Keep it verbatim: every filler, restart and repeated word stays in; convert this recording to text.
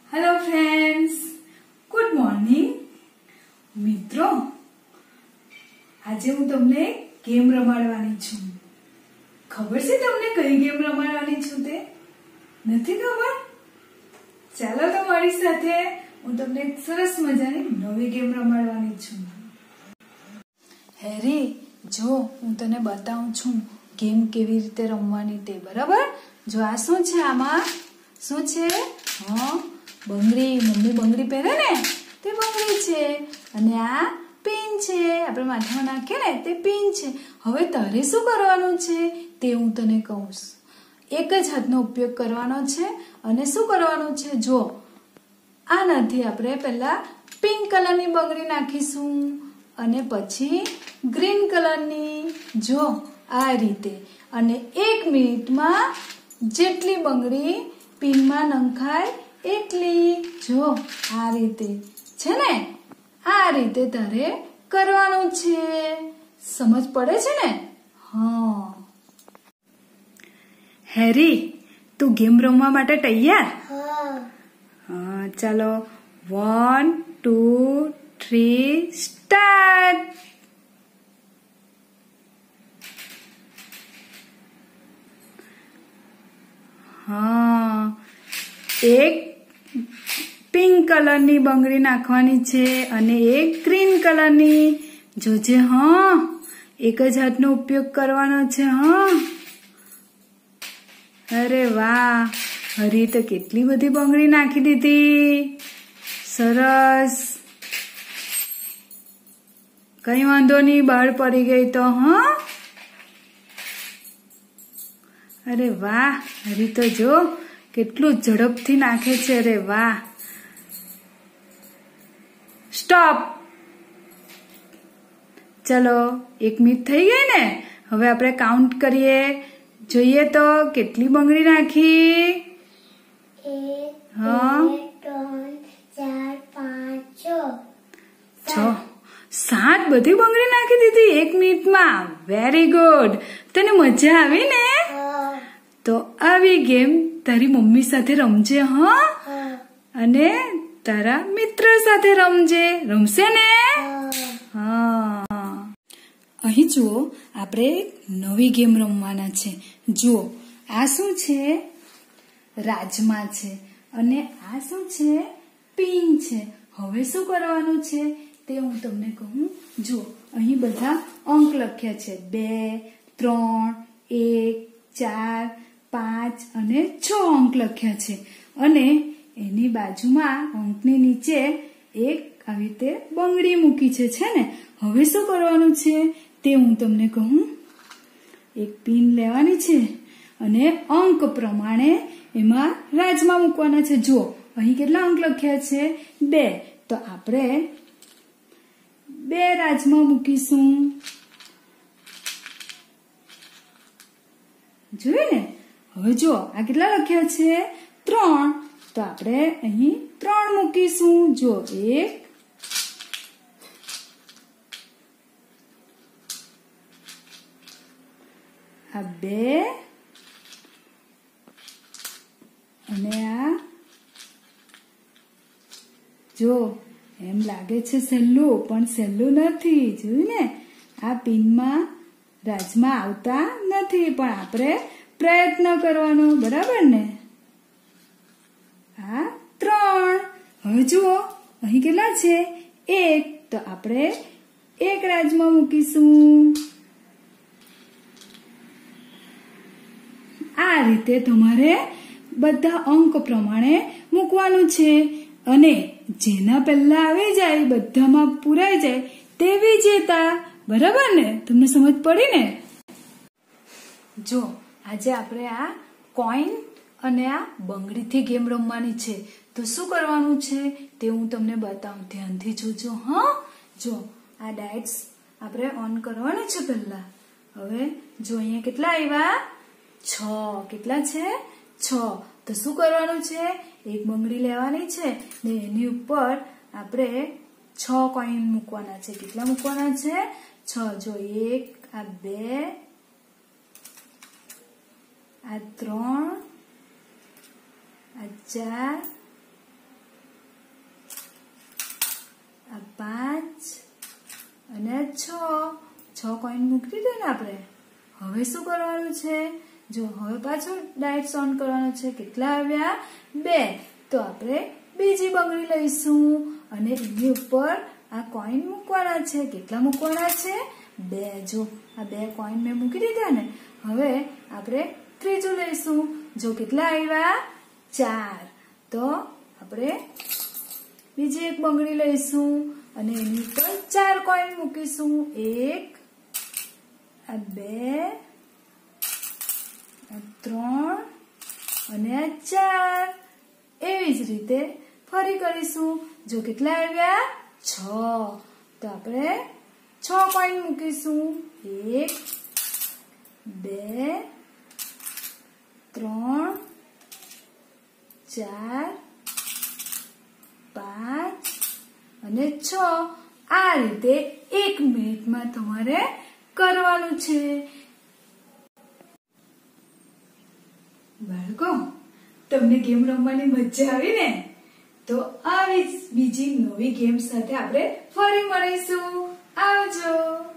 Hello friends, good morning મિત્રો. આજે હું તમને ગેમ રમાડવાની છું. ખબર છે તમને કઈ ગેમ રમાડવાની છું તે? નથી ખબર? ચાલો તો મારી સાથે હું તમને એક સરસ મજાની નવી ગેમ રમાડવાની છું. હેરી, જો હું તને બતાવું છું ગેમ કેવી રીતે રમવાની તે. બરાબર? જો આ શું છે, આમાં શું છે? હા, બંગડી. મમ્મી બંગડી પહેરે ને તે બંગડી છે, અને આ પિન છે, આપણે માથામાં નાખીએ ને તે પિન છે. હવે તારે શું કરવાનું છે તે હું તને કહું. એક જ હાથનો ઉપયોગ કરવાનો છે અને શું કરવાનું છે, જો આ નથી, આપણે પહેલા પિંક કલરની બંગડી નાખીશું અને પછી ગ્રીન કલરની, જો આ રીતે. અને એક મિનિટમાં જેટલી બંગડી પિનમાં નંખાય એટલી, જો આ રીતે છે ને, આ રીતે તારે કરવાનું છે. સમજ પડે છે ને? હા. હેરી, તું ગેમ રમવા માટે તૈયાર? હા, ચાલો. One two three start. હા, એક પિંક કલરની બંગડી નાખવાની છે અને એક ગ્રીન કલરની. જોજે, હા, એક જ હાથનો ઉપયોગ કરવાનો છે. હા, અરે વાહ, હરી તો કેટલી બધી બંગડી નાખી દીધી. સરસ. કઈ વાંધો નહીં, બહાર પડી ગઈ તો. હા, અરે વાહ, હરી તો જો કેટલું ઝડપથી નાખે છે. અરે વાહ. સ્ટોપ. ચલો, એક મિનિટ થઈ ગઈ ને. હવે આપણે કાઉન્ટ કરીએ, જોઈએ તો કેટલી બંગડી નાખી. હા, છ, સાત બધી બંગડી નાખી દીધી એક મિનિટમાં. Very good. તને મજા આવી ને? તો આવી ગેમ તારી મમ્મી સાથે રમજે. હા, અને તારા મિત્ર સાથે રમજે. રમશે ને? હા. અહીં જુઓ, આપણે નવી ગેમ રમવાના છે. જુઓ, આ શું છે? રાજમા છે, અને આ શું છે? પિન છે. હવે શું કરવાનું છે તે હું તમને કહું. જુઓ, અહીં બધા અંક લખ્યા છે. બે, ત્રણ, એક, ચાર, પાંચ અને છ અંક લખ્યા છે. અને એની બાજુમાં અંકની નીચે એક આવી રીતે બંગડી મૂકી છે છે ને. હવે શું કરવાનું છે તે હું તમને કહું. એક પિન લેવાની છે અને અંક પ્રમાણે એમાં રાજમા મૂકવાના છે. જુઓ, અહીં કેટલા અંક લખ્યા છે? બે. તો આપણે બે રાજમા મૂકીશું. જોયું ને? હવે જો આ કેટલા લખ્યા છે? ત્રણ. તો આપણે અહીં ત્રણ મૂકીશું. જો, એક, આ બે, અને આ, જો એમ લાગે છે સહેલું, પણ સહેલું નથી. જોયું ને? આ પિનમાં રાજમા આવતા નથી, પણ આપણે પ્રયત્ન કરવાનો. બરાબર ને? આ ત્રણ. હવે જુઓ, અહીં કેટલા છે? એક. તો આપણે એક રાજમા મૂકીશું. આ રીતે તમારે બધા અંક પ્રમાણે મૂકવાનું છે, અને જેના પહેલા આવી જાય, બધામાં પૂરાઈ જાય તે વિજેતા. બરાબર ને? તમને સમજ પડી ને? જો, આજે આપણે આ કોઈન અને આ બંગડીથી ગેમ રમવાની છે. તો શું કરવાનું છે તે હું તમને બતાવું. ધ્યાનથી જોજો. હા, જો આ ડાયટ્સ આપણે ઓન કરવાનું છે પહેલા. હવે જો અહીંયા કેટલા આવ્યા? છ. કેટલા છે? છ. તો શું કરવાનું છે? એક બંગડી લેવાની છે ને એની ઉપર આપણે છ કોઈન મૂકવાના છે. કેટલા મૂકવાના છે? છ. જો, એક, આ બે, આ ત્રણ, આ ચાર, આ પાંચ અને આ છ છ કોઈન મૂકી દીધો ને આપણે. હવે શું કરવાનું છે? જો હવે પાછું ડાયટ્સ ઓન કરવાનું છે. કેટલા આવ્યા? બે. તો આપણે બીજી બંગડી લઈશું અને એની ઉપર આ કોઈન મૂકવાના છે. કેટલા મૂકવાના છે? બે. જો આ બે કોઈન મેં મૂકી દીધા ને. હવે આપણે ત્રીજું લઈશું. જો કેટલા આવ્યા? ચાર. તો આપણે બીજી એક બંગડી લઈશું અને એની ઉપર ચાર કોઈન મૂકીશું. એક, આ બે, આ ત્રણ અને આ ચાર. એવી જ રીતે ફરી કરીશું. જો કેટલા આવ્યા? છ. તો આપણે છ કોઈન મૂકીશું. એક, બે, ત્રણ, ચાર, પાંચ અને છ. આ રીતે એક મિનિટમાં તમારે કરવાનું છે. બાળકો, તમને ગેમ રમવાની મજા આવી ને? તો આવી જ બીજી નવી ગેમ સાથે આપણે ફરી મળીશું. આવજો.